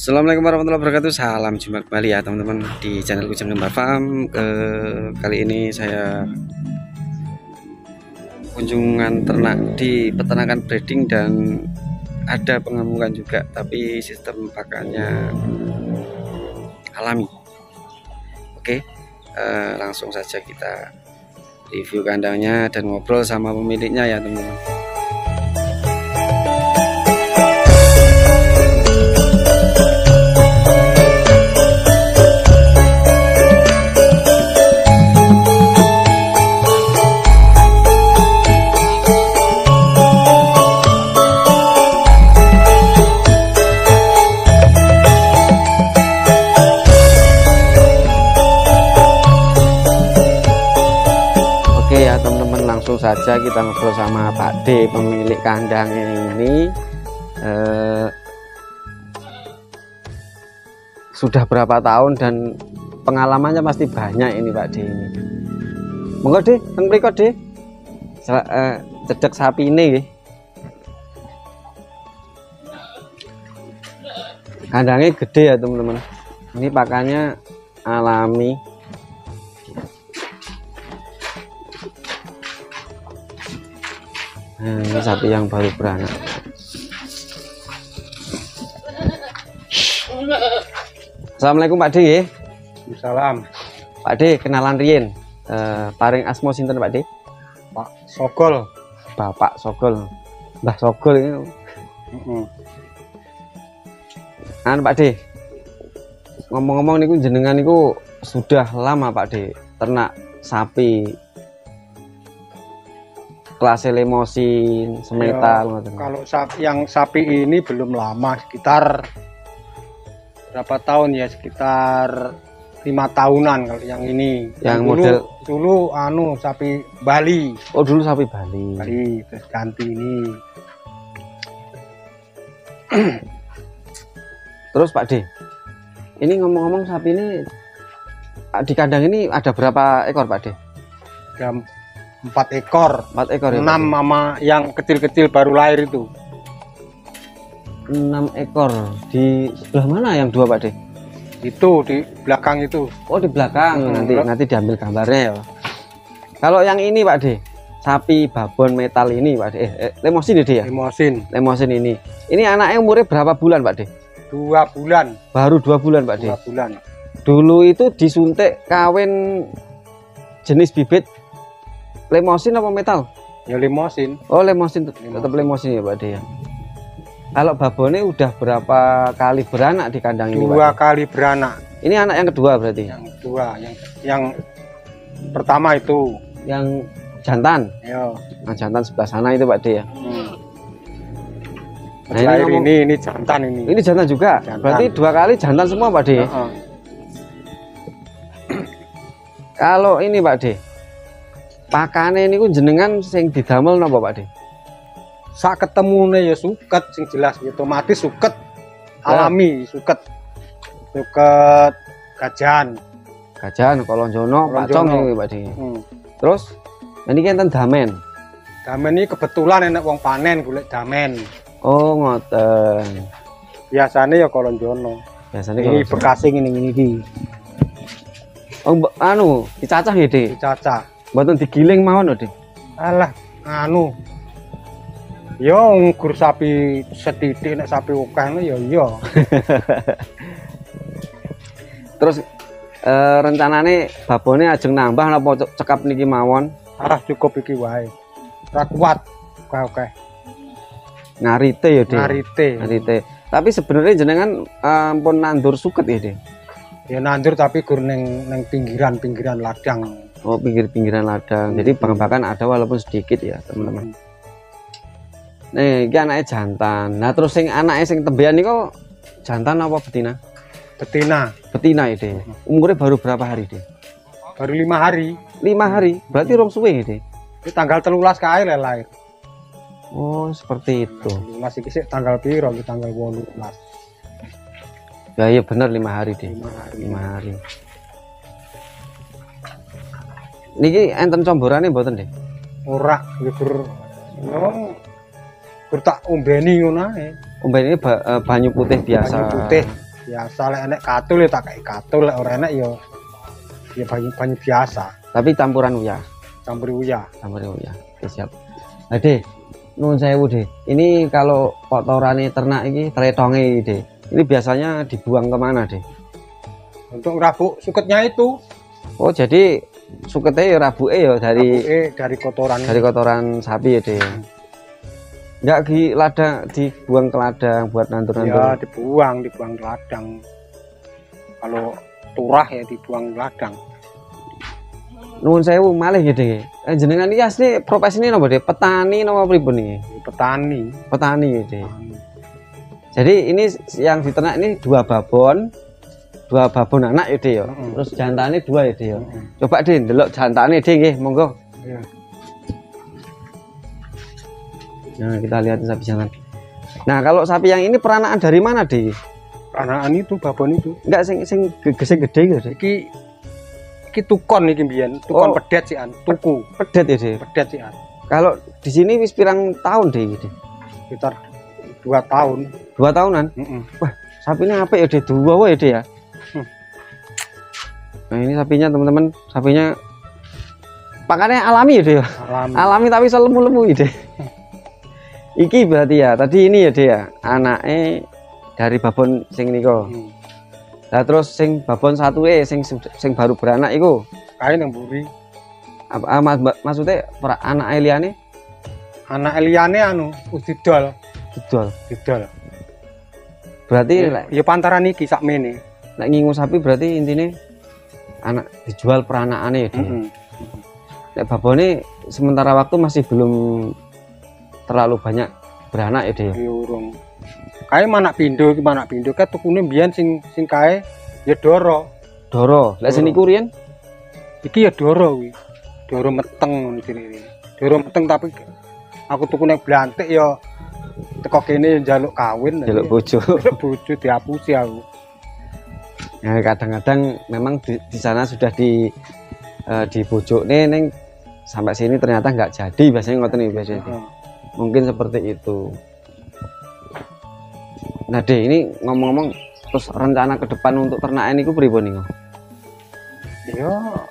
Assalamualaikum warahmatullahi wabarakatuh. Salam jumpa kembali ya teman-teman di channel Ujang Kembar Farm. Kali ini saya kunjungan ternak di peternakan breeding dan ada pengamukan juga, tapi sistem pakannya alami. Oke, langsung saja kita review kandangnya dan ngobrol sama pemiliknya ya teman-teman. Oke ya teman-teman, langsung saja kita ngobrol sama Pak D, pemilik kandang ini. Sudah berapa tahun dan pengalamannya pasti banyak ini Pak D ini. Monggo D, teng mriko D. Cedek sapi ini. Kandangnya gede ya teman-teman. Ini pakannya alami. Nah, ini sapi yang baru beranak. Assalamualaikum Pak D ya. Salam. Pak D, kenalan riyen. Paring asmo sinten Pak D? Pak Sogol. Bapak Sogol. Mbah Sogol ini. Pak D. Ngomong-ngomong niku jenengan niku sudah lama Pak D ternak sapi kelas lemosin, semetal. Ya, kalau sapi ini belum lama, sekitar berapa tahun ya, sekitar 5 tahunan. Kalau yang ini yang dulu sapi Bali. Oh dulu sapi Bali. Terus ganti ini. Terus Pak D, ini ngomong-ngomong sapi ini di kandang ini ada berapa ekor Pak D? Ada 4 ekor. 4 ekor ya, 6 mama yang kecil-kecil baru lahir itu. 6 ekor. Di sebelah mana yang 2 Pak D? Itu di belakang itu. Oh di belakang. Nanti diambil gambarnya ya. Kalau yang ini Pak D, sapi babon metal ini Pak D, lemosin ya? Lemosin ini. Ini anaknya umurnya berapa bulan Pak D? 2 bulan. Baru 2 bulan Pak D. 2 bulan. Dulu itu disuntik kawin jenis bibit lemosin apa metal? Ya lemosin. Oh lemosin, tetap lemosin ya Pak D ya. Kalau babonnya udah berapa kali beranak di kandang ini? 2 kali beranak. Ini anak yang kedua berarti? Yang kedua, yang pertama itu. Yang jantan? Ya. Nah, jantan sebelah sana itu Pak D ya. Nah, ini jantan ini. Ini jantan juga? Jantan. Berarti 2 kali jantan semua Pak D? Kalau ini Pak D, pakane ini jenengan sing didamel napa Pak D? Sak ketemune ya suket, sing jelas otomatis suket alami, suket gajahan, kolonjono, pacong ini Pak D. Terus ini kan damen. Damen ini kebetulan enak wong panen golek damen. Oh ngoten. Biasanya ya kolonjono. Biasanya ini bekasing ini. Oh dicacah ya D? Dicacah. Mboten digiling mawon lho, Dik. Alah, yo ngukur sapi setitik nek sapi akeh ya iya. Terus rencanane babone ajeng nambah napa cekap niki mawon? Cukup iki wae. Ora kuat. Oke. Ngarite ya, Dik. Ngarite. Tapi sebenarnya jenengan pun nandur suket ya, Dik. Ya nandur tapi gur neng pinggiran ladang. Oh pinggiran ladang. Jadi pengembakan ada walaupun sedikit ya teman-teman. Nih ini anaknya jantan. Nah terus anaknya sing tembean ini kok jantan apa betina? Betina ya deh. Umurnya baru berapa hari deh? Baru 5 hari. 5 hari? Berarti rong suwe deh. Ini tanggal 13 kae lahir. Oh seperti itu. Masih kisik tanggal piro? Tanggal 18. Ya iya bener 5 hari deh. 5 hari. Niki enten comborane mboten deh? Ora, tak ombeni ngono ae. Ombeni banyu putih biasa. Banyu putih. Biasa lek enek katul ya tak kei katul, lek ora enek ya banyu biasa. Tapi campuran uyah. Campur uyah. Campuran uyah. Oke, siap. Ade, nuwun sewu, De. Ini kalau kotorane ternak iki, tretonge, De. Ini biasanya dibuang kemana, De? Untuk rabuk suketnya itu. Oh, jadi suketnya ya rabuke ya dari kotoran. Dari kotoran sapi ya, De. Enggak di ladang, dibuang ke ladang buat nandur-nandur. Ya, dibuang ke ladang. Kalau turah ya dibuang ke ladang. Nuwun sewu malih ya, De. Jenengan iki asli profesine napa, De? Petani napa pripun iki? Petani. Petani ya, De. Jadi ini yang diternak ini dua babon anak ya, De ya. Terus jantane dua ya, De ya. Coba, De, ndelok jantane, De, nggih, monggo. Iya. Nah, kita lihat sapi jantan. Nah, kalau sapi yang ini peranakan dari mana, De? Peranakan itu, babon itu. Enggak sing gede gitu, De. Iki tukon iki mbiyen, tukon pedet sih an, tuku. Pedet ya, De. Pedet sih an. Kalau di sini wis pirang tahun, De, iki, De? Sekitar 2 tahun. 2 tahunan? Wah, sapinya apa ya, De? Dua wae, De ya. Nah, ini sapinya, teman-teman. Sapinya pakannya alami ya, De ya. Alami tapi selemu-lemu ya, De. Iki berarti ya, tadi ini ya, De ya. Anaknya dari babon sing niko. Nah, terus sing babon satu sing baru beranak iku kae nang mburi. Apa maksudnya anak liyane? Anak liyane anu wis didol. Didol. Berarti ya pantaran iki sakmene. Nek ngingu sapi berarti intine anak dijual peranakane ya, De. Nek babone sementara waktu masih belum terlalu banyak beranak ya, De. Ya urung. Kae manak pindho kae tukune mbiyen sing kae ya doro. Lek seniku riyen iki ya doro kuwi. Doro meteng ngono jenenge. Doro meteng tapi aku tuku nek blantik ya teko kene njaluk kawin, njaluk bojo. Bojo diapusi aku. Nah, kadang-kadang memang di sana sudah di bojone ning sampai sini ternyata nggak jadi, biasanya ngoten iki biasanya. Mungkin seperti itu. Nah, De, ini ngomong-ngomong terus rencana ke depan untuk ternak ini ku pripun niku? Ya.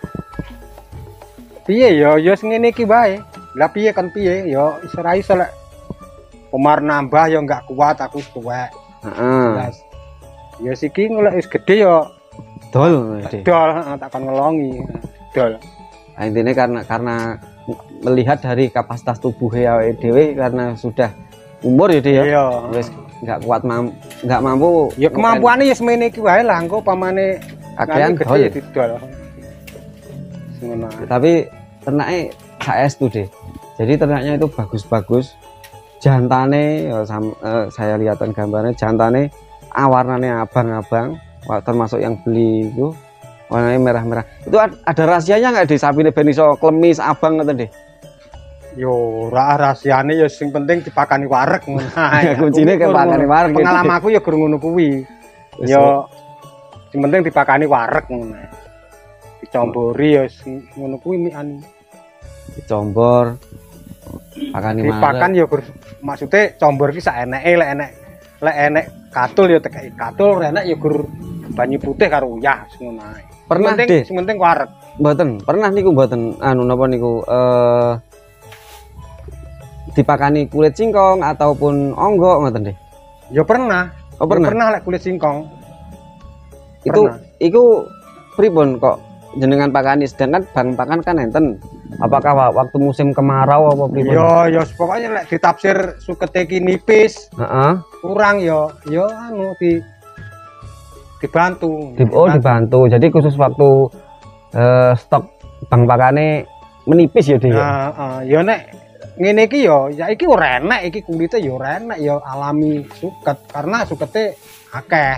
Piye ya sing ngene iki wae. Lah piye kan piye ya iso lek Pomar nambah ya enggak kuat, aku tuwek. Heeh. Ya siki golek wis gede ya dol, takon ngelongi. Dol. Nah, intinya karena melihat dari kapasitas tubuhnya awake dhewe karena sudah umur ya, De ya. Iya. Wis enggak kuat enggak mampu. Ya kemampuane ya semene iki wae lah, engko pamane kakean gede didol. Tapi ternaknya saestu, De. Jadi ternaknya itu bagus-bagus. Jantane ya, saya lihatan gambarnya, jantane warnanya abang-abang, termasuk yang beli itu warnanya merah-merah. Itu ada rahasianya nggak, De? Sapi ben iso klemis abang ngoten, De? Yo ora rahasiane ya sing penting dipakani wareg ngono ae. Kuncine ke pakani wareg. Pengalamanku ya gur ngono kuwi. Ya sing penting dipakani wareg ngono ae. Dicombori ya ngono kuwi anu. Dicombor. Pakani wareg. Dipakan ya gur maksude combor ki sak eneke lek enek katul ya tekeki katul, enek ya gur banyu putih karo uyah ngono ae. Pernah, De? Sing penting wareg. Mboten, pernah niku mboten anu napa niku dipakani kulit singkong ataupun onggok ngoten, De? Ya pernah. Oh, pernah. Pernah lek kulit singkong. Iku pripun kok jenengan pakani, sedangkan bang pakan kan enten. Apakah waktu musim kemarau apa pripun? Ya pokoknya lek ditafsir sukete iki nipis. Kurang ya anu dibantu. Dibantu. Jadi khusus waktu stok bang pakane menipis ya, De. Ya nek ngene iki ya iki ora enak, iki kulite ya ora enak ya alami suket karena sukete akeh.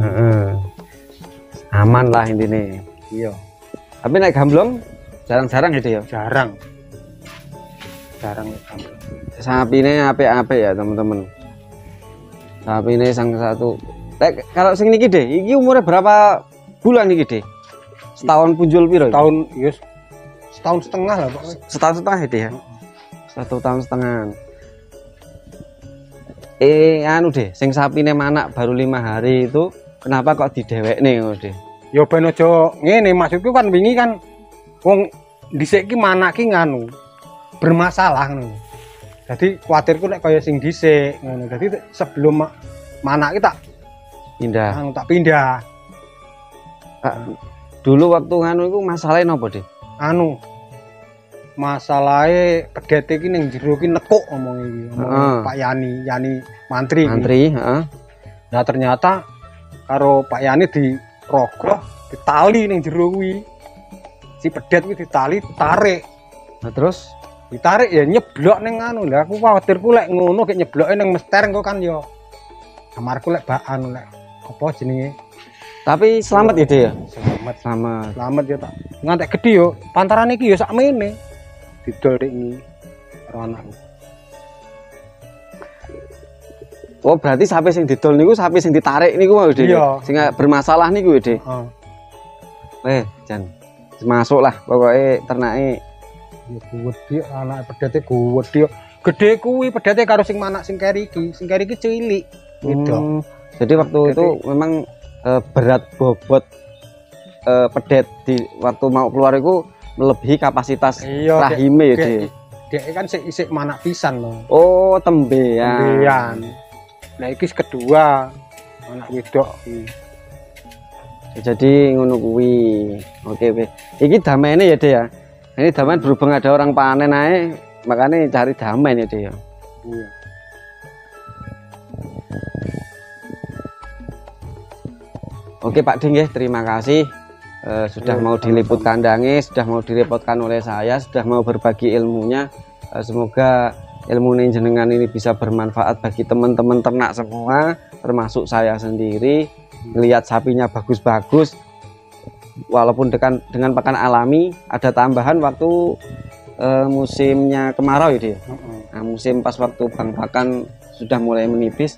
Aman lah intine. Iya. Tapi naik gamblong jarang-jarang gitu ya. Jarang gamblong. Sapine apik-apik ya, teman-teman. Sapine sang satu. Kalau sing niki, De, iki umurnya berapa bulan niki, De? Setahun punjul piro? Tahun ya setahun setengah lah pokoknya. Setahun setengah itu ya. 1 tahun setengah. Anu, De, sing sapine manak baru 5 hari itu Kenapa kok didewekne ngono, Dik? Ya ben aja ngene, maksudku kan wingi kan wong dhisik ki manak ki nganu bermasalah ngono. Jadi kuatirku nek kaya sing dhisik ngono. Jadi sebelum manak ki tak pindah. Dulu waktu nganu iku masalahe napa, Dik? Anu masalahe pedet iki ning jero ki nekuk ngomong iki. Pak Yani mantri. Heeh. Nah ternyata karo Pak Yani dirogoh, ditali ning jero kuwi. Si pedet kuwi ditali, tarik. Nah terus ditarik ya nyeblok ning anu. Lah aku kuwatirku lek ngono gek nyebloke ning mester engko kan ya kamarku lek baan lek apa jenenge. Tapi selamat ya, Dik ya? Selamat ya tak. Ngantek gede yo, pantaran iki yo sakmene. Didol dik iki karo anakku. Oh, berarti sapi sing didol niku sapi sing ditarik niku mau, Dik. Sing bermasalah niku, Dik. Heeh. Jan. Masuk lah pokoknya ternake. Ya gede anake pedete gede. Gede kuwi pedete karo sing manak sing keri iki. Sing keri iki cilik. Gitu. Jadi waktu itu memang berat bobot pedet di waktu mau keluar itu melebihi kapasitas rahime, Dik. Dek kan isik manak pisan loh. Oh, tembean. Nah iki kedua anak wedok iki. Jadi ngono kuwi. Oke. Iki damainya ya, Dik ya. Ini damai berhubung ada orang panen ae, makanya cari damai ya, Dik ya. Iya. Oke Pak Ding ya, terima kasih sudah mau diliput kandangnya, sudah mau direpotkan oleh saya, sudah mau berbagi ilmunya. Semoga ilmu jenengan ini bisa bermanfaat bagi teman-teman ternak semua, termasuk saya sendiri. Lihat sapinya bagus-bagus, walaupun dengan pakan alami. Ada tambahan waktu musimnya kemarau ya dia. Nah, musim pas waktu pakan sudah mulai menipis.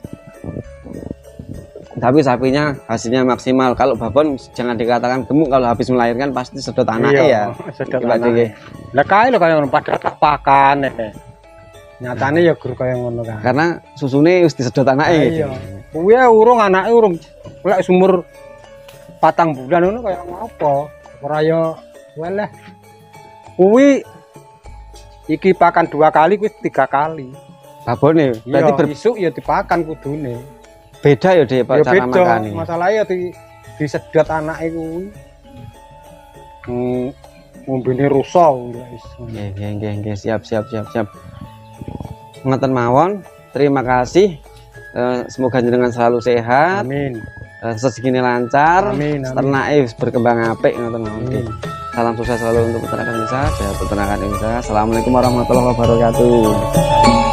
Tapi sapinya hasilnya maksimal. Kalau babon jangan dikatakan gemuk, kalau habis melahirkan pasti sedot anaknya ya. Sedot anaknya. Lah kae lho kaya ngono pada pakan nyatane ya guru kaya ngono kan. Karena susune wis disedot anaknya gitu. Iya. Kuwi urung anake urung lek sumur 4 bulan ngono kaya apa. Ora ya weleh. Kuwi iki pakan 2 kali kuwi 3 kali. Babone berarti besok ya dipakan kudune. Beda ya Dik, Pak, cara makane. Masalahnya ya disedot anake kuwi. Ngombene rusa guys. Nggih, siap. Ngoten mawon. Terima kasih. Semoga jenengan selalu sehat. Amin. Rezekine lancar. Amin. Ternake berkembang apik ngoten mawon. Salam sukses selalu untuk peternakan Indonesia. Peternakan Indonesia. Assalamualaikum warahmatullahi wabarakatuh.